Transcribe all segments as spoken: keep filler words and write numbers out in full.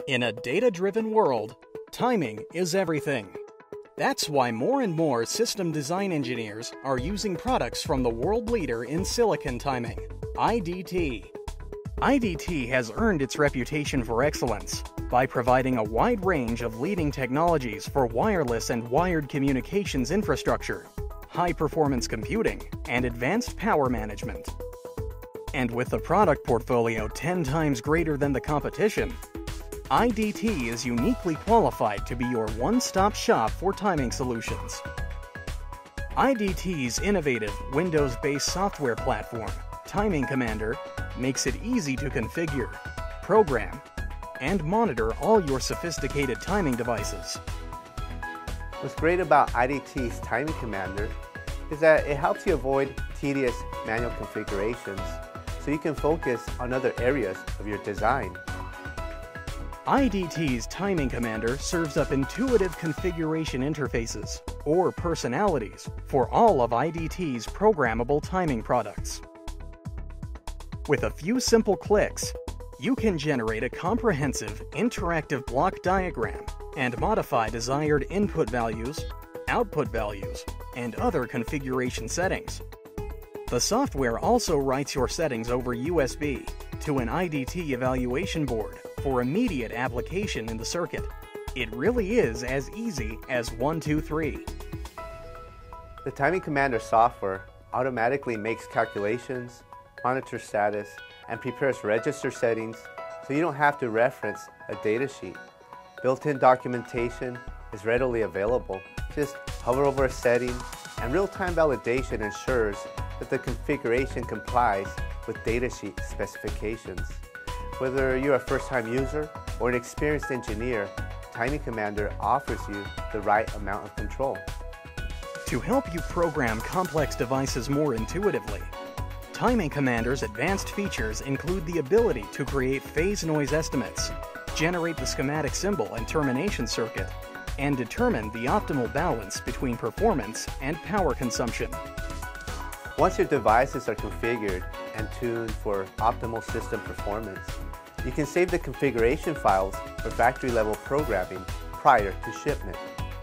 In a data-driven world, timing is everything. That's why more and more system design engineers are using products from the world leader in silicon timing, I D T. I D T has earned its reputation for excellence by providing a wide range of leading technologies for wireless and wired communications infrastructure, high-performance computing, and advanced power management. And with a product portfolio ten times greater than the competition, I D T is uniquely qualified to be your one-stop shop for timing solutions. I D T's innovative Windows-based software platform, Timing Commander, makes it easy to configure, program, and monitor all your sophisticated timing devices. What's great about I D T's Timing Commander is that it helps you avoid tedious manual configurations so you can focus on other areas of your design. I D T's Timing Commander serves up intuitive configuration interfaces, or personalities, for all of I D T's programmable timing products. With a few simple clicks, you can generate a comprehensive, interactive block diagram and modify desired input values, output values, and other configuration settings. The software also writes your settings over U S B to an I D T evaluation board for immediate application in the circuit. It really is as easy as one, two, three. The Timing Commander software automatically makes calculations, monitors status, and prepares register settings so you don't have to reference a datasheet. Built-in documentation is readily available. Just hover over a setting, and real-time validation ensures that the configuration complies with datasheet specifications. Whether you're a first-time user or an experienced engineer, Timing Commander offers you the right amount of control. To help you program complex devices more intuitively, Timing Commander's advanced features include the ability to create phase noise estimates, generate the schematic symbol and termination circuit, and determine the optimal balance between performance and power consumption. Once your devices are configured and tuned for optimal system performance, you can save the configuration files for factory-level programming prior to shipment.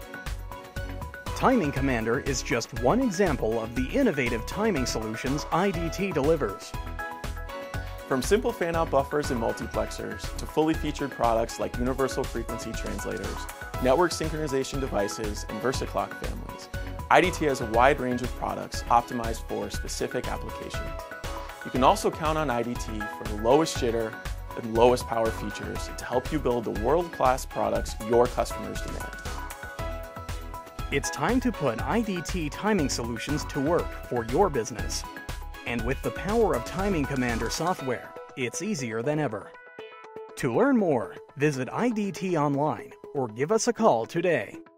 Timing Commander is just one example of the innovative timing solutions I D T delivers. From simple fan-out buffers and multiplexers to fully featured products like universal frequency translators, network synchronization devices, and VersaClock families, I D T has a wide range of products optimized for specific applications. You can also count on I D T for the lowest jitter and lowest power features to help you build the world-class products your customers demand. It's time to put I D T timing solutions to work for your business. And with the power of Timing Commander software, it's easier than ever. To learn more, visit I D T online or give us a call today.